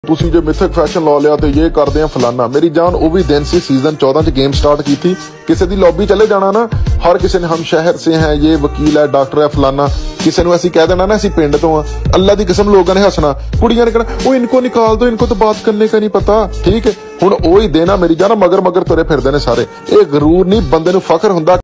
ਤੁਸੀਂ ਜੇ ਮਿਥਕ फैशन ला लिया तो ये करते हैं फलाना। मेरी जान वो भी दिन सी सीजन 14 च गेम स्टार्ट की थी। किसी दी लॉबी चले जाना ना, हर किसी ने हम शहर से हैं, ये वकील है, डॉक्टर है, फलाना। किसी ने ऐसी कह देना ना असी पिंड तो हाँ, अल्लाह की कसम लोगों ने हसना, कुड़ियां ने कहना वो इनको निकाल दो, इनको तो बात करने का नहीं पता। ठीक है, हुण ओही देना मेरी जान मगर मगर तुरे फिरदे ने सारे। ये गरूर नहीं, बंदे नूं फखर हुंदा।